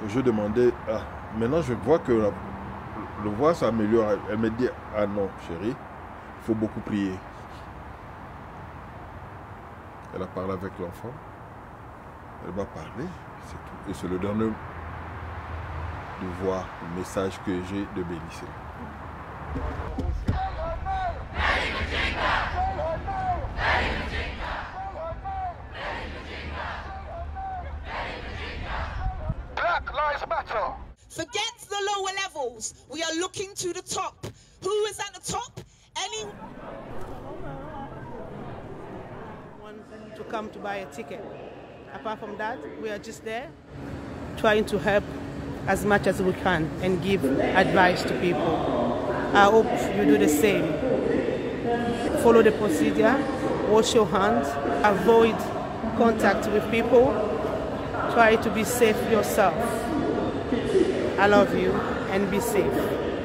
Je demandais, ah, maintenant je vois que le voix s'améliore. Elle me dit, ah non, chérie, il faut beaucoup prier. Elle a parlé avec l'enfant. Elle m'a parlé, c'est tout. Et c'est le dernier de voir le message que j'ai de Bélissé. Black Lives Matter. Forget the lower levels. We are looking to the top. Who is at the top? Anyone to come to buy a ticket. Apart from that, we are just there trying to help as much as we can and give advice to people. I hope you do the same. Follow the procedure, wash your hands, avoid contact with people, try to be safe yourself. I love you and be safe.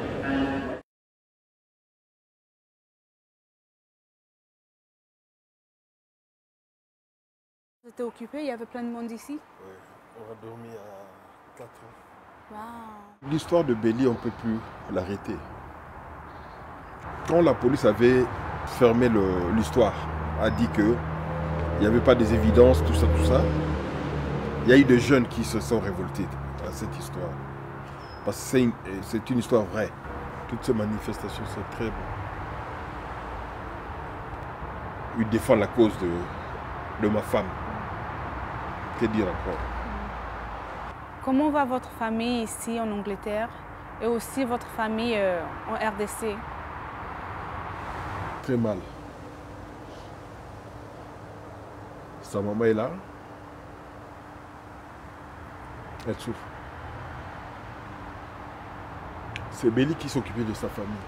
C'était occupé, il y avait plein de monde ici. Oui, on a dormi à 4 heures. Wow. L'histoire de Béli, on ne peut plus l'arrêter. Quand la police avait fermé l'histoire, a dit qu'il n'y avait pas des évidences, tout ça, il y a eu des jeunes qui se sont révoltés à cette histoire. Parce que c'est une histoire vraie. Toutes ces manifestations sont très bonnes. Ils défendent la cause de ma femme. Que dire encore? Comment va votre famille ici en Angleterre et aussi votre famille en RDC? Très mal. Sa maman est là. Elle souffre. C'est Béli qui s'occupait de sa famille.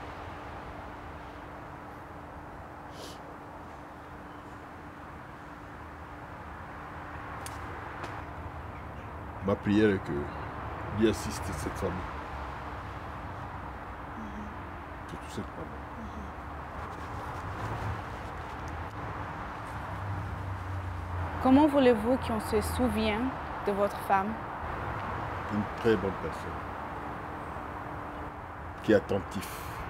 Ma prière est que Dieu assiste cette famille. Toute cette famille. Comment voulez-vous qu'on se souvienne de votre femme? Une très bonne personne. Qui est attentif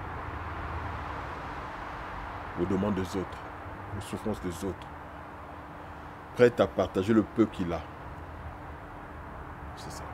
aux demandes des autres, aux souffrances des autres. Prête à partager le peu qu'il a. C'est ça.